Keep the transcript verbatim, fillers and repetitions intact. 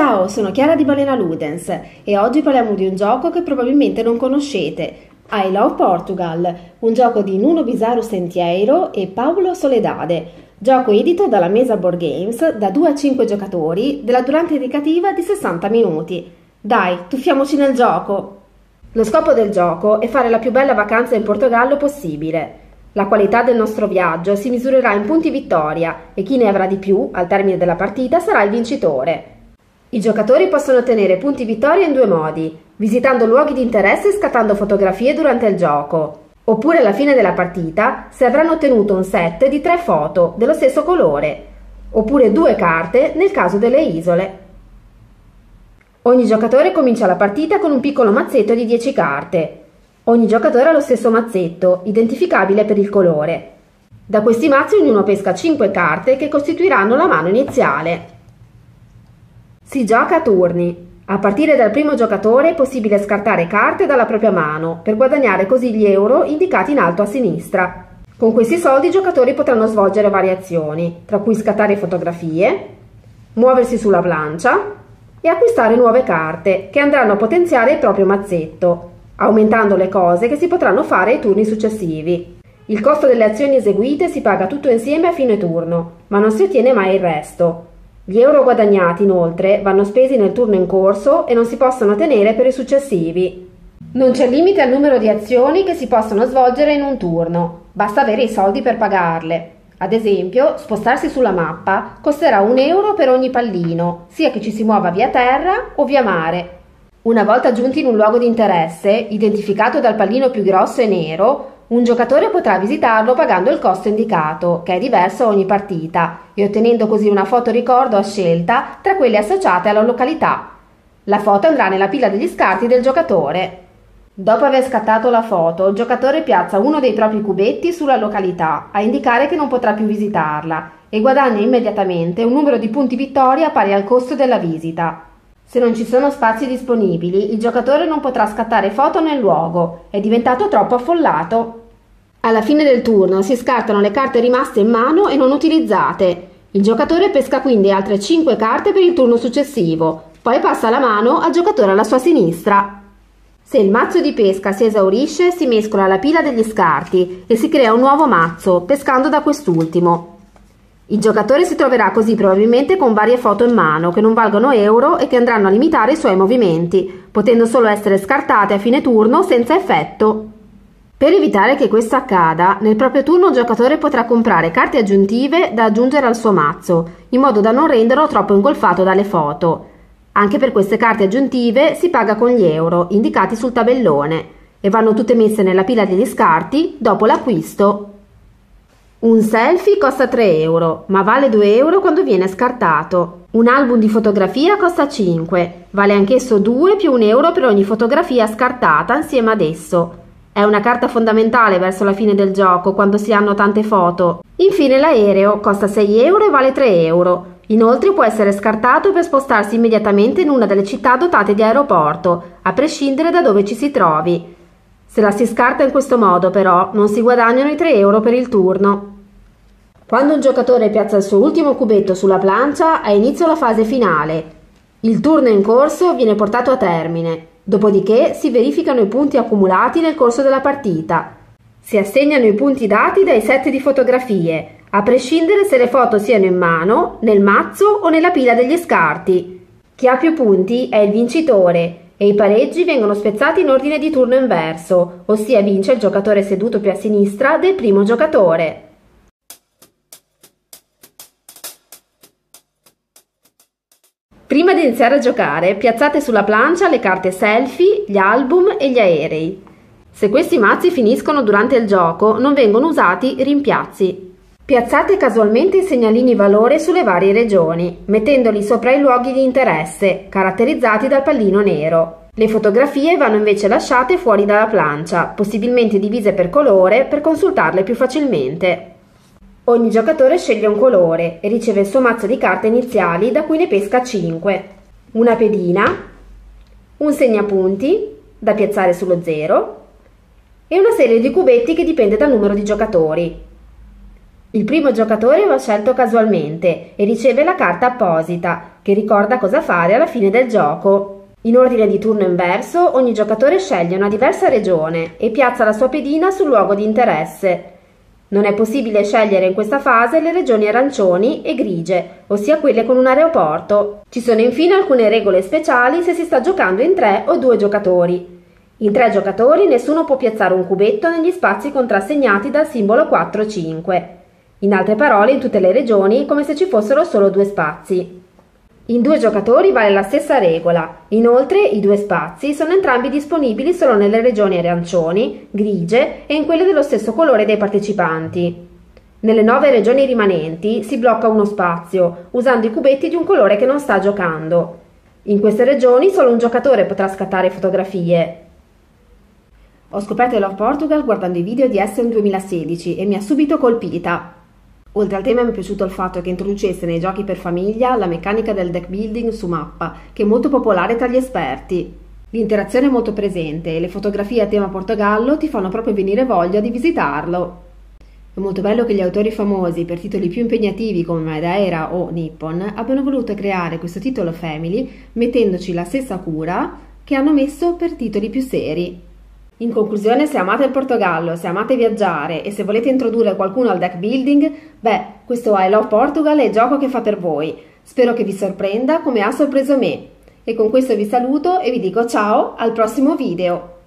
Ciao, sono Chiara di Balena Ludens e oggi parliamo di un gioco che probabilmente non conoscete, I Love Portugal, un gioco di Nuno Bizarro Sentieiro e Paulo Soledade, gioco edito dalla Mesa Board Games da due a cinque giocatori della durata indicativa di sessanta minuti. Dai, tuffiamoci nel gioco! Lo scopo del gioco è fare la più bella vacanza in Portogallo possibile. La qualità del nostro viaggio si misurerà in punti vittoria e chi ne avrà di più al termine della partita sarà il vincitore. I giocatori possono ottenere punti vittoria in due modi, visitando luoghi di interesse e scattando fotografie durante il gioco, oppure alla fine della partita se avranno ottenuto un set di tre foto dello stesso colore, oppure due carte nel caso delle isole. Ogni giocatore comincia la partita con un piccolo mazzetto di dieci carte. Ogni giocatore ha lo stesso mazzetto, identificabile per il colore. Da questi mazzi ognuno pesca cinque carte che costituiranno la mano iniziale. Si gioca a turni. A partire dal primo giocatore è possibile scartare carte dalla propria mano per guadagnare così gli euro indicati in alto a sinistra. Con questi soldi i giocatori potranno svolgere varie azioni, tra cui scattare fotografie, muoversi sulla plancia e acquistare nuove carte che andranno a potenziare il proprio mazzetto, aumentando le cose che si potranno fare ai turni successivi. Il costo delle azioni eseguite si paga tutto insieme a fine turno, ma non si ottiene mai il resto. Gli euro guadagnati, inoltre, vanno spesi nel turno in corso e non si possono tenere per i successivi. Non c'è limite al numero di azioni che si possono svolgere in un turno, basta avere i soldi per pagarle. Ad esempio, spostarsi sulla mappa costerà un euro per ogni pallino, sia che ci si muova via terra o via mare. Una volta giunti in un luogo di interesse, identificato dal pallino più grosso e nero, un giocatore potrà visitarlo pagando il costo indicato, che è diverso a ogni partita, e ottenendo così una foto ricordo a scelta tra quelle associate alla località. La foto andrà nella pila degli scarti del giocatore. Dopo aver scattato la foto, il giocatore piazza uno dei propri cubetti sulla località, a indicare che non potrà più visitarla, e guadagna immediatamente un numero di punti vittoria pari al costo della visita. Se non ci sono spazi disponibili, il giocatore non potrà scattare foto nel luogo, è diventato troppo affollato. Alla fine del turno si scartano le carte rimaste in mano e non utilizzate. Il giocatore pesca quindi altre cinque carte per il turno successivo, poi passa la mano al giocatore alla sua sinistra. Se il mazzo di pesca si esaurisce, si mescola alla pila degli scarti e si crea un nuovo mazzo, pescando da quest'ultimo. Il giocatore si troverà così probabilmente con varie foto in mano che non valgono euro e che andranno a limitare i suoi movimenti, potendo solo essere scartate a fine turno senza effetto. Per evitare che questo accada, nel proprio turno il giocatore potrà comprare carte aggiuntive da aggiungere al suo mazzo, in modo da non renderlo troppo ingolfato dalle foto. Anche per queste carte aggiuntive si paga con gli euro indicati sul tabellone e vanno tutte messe nella pila degli scarti dopo l'acquisto. Un selfie costa tre euro, ma vale due euro quando viene scartato. Un album di fotografia costa cinque, vale anch'esso due più un euro per ogni fotografia scartata insieme ad esso. È una carta fondamentale verso la fine del gioco quando si hanno tante foto. Infine l'aereo costa sei euro e vale tre euro. Inoltre può essere scartato per spostarsi immediatamente in una delle città dotate di aeroporto, a prescindere da dove ci si trovi. Se la si scarta in questo modo, però, non si guadagnano i tre euro per il turno. Quando un giocatore piazza il suo ultimo cubetto sulla plancia, ha inizio la fase finale. Il turno in corso viene portato a termine, dopodiché si verificano i punti accumulati nel corso della partita. Si assegnano i punti dati dai set di fotografie, a prescindere se le foto siano in mano, nel mazzo o nella pila degli scarti. Chi ha più punti è il vincitore e i pareggi vengono spezzati in ordine di turno inverso, ossia vince il giocatore seduto più a sinistra del primo giocatore. Prima di iniziare a giocare, piazzate sulla plancia le carte selfie, gli album e gli aerei. Se questi mazzi finiscono durante il gioco, non vengono usati rimpiazzi. Piazzate casualmente i segnalini valore sulle varie regioni, mettendoli sopra i luoghi di interesse, caratterizzati dal pallino nero. Le fotografie vanno invece lasciate fuori dalla plancia, possibilmente divise per colore per consultarle più facilmente. Ogni giocatore sceglie un colore e riceve il suo mazzo di carte iniziali da cui ne pesca cinque. Una pedina, un segnapunti da piazzare sullo zero e una serie di cubetti che dipende dal numero di giocatori. Il primo giocatore va scelto casualmente e riceve la carta apposita. che ricorda cosa fare alla fine del gioco. In ordine di turno inverso, ogni giocatore sceglie una diversa regione e piazza la sua pedina sul luogo di interesse. Non è possibile scegliere in questa fase le regioni arancioni e grigie, ossia quelle con un aeroporto. Ci sono infine alcune regole speciali se si sta giocando in tre o due giocatori. In tre giocatori nessuno può piazzare un cubetto negli spazi contrassegnati dal simbolo quattro cinque. In altre parole, in tutte le regioni, come se ci fossero solo due spazi. In due giocatori vale la stessa regola. Inoltre, i due spazi sono entrambi disponibili solo nelle regioni arancioni, grigie e in quelle dello stesso colore dei partecipanti. Nelle nove regioni rimanenti si blocca uno spazio, usando i cubetti di un colore che non sta giocando. In queste regioni solo un giocatore potrà scattare fotografie. Ho scoperto Love Portugal guardando i video di Essen duemilasedici e mi ha subito colpita. Oltre al tema mi è piaciuto il fatto che introducesse nei giochi per famiglia la meccanica del deck building su mappa, che è molto popolare tra gli esperti. L'interazione è molto presente e le fotografie a tema Portogallo ti fanno proprio venire voglia di visitarlo. È molto bello che gli autori famosi per titoli più impegnativi come Madeira o Nippon abbiano voluto creare questo titolo family mettendoci la stessa cura che hanno messo per titoli più seri. In conclusione, se amate il Portogallo, se amate viaggiare e se volete introdurre qualcuno al deck building, beh, questo I Love Portugal è il gioco che fa per voi. Spero che vi sorprenda come ha sorpreso me. E con questo vi saluto e vi dico ciao al prossimo video.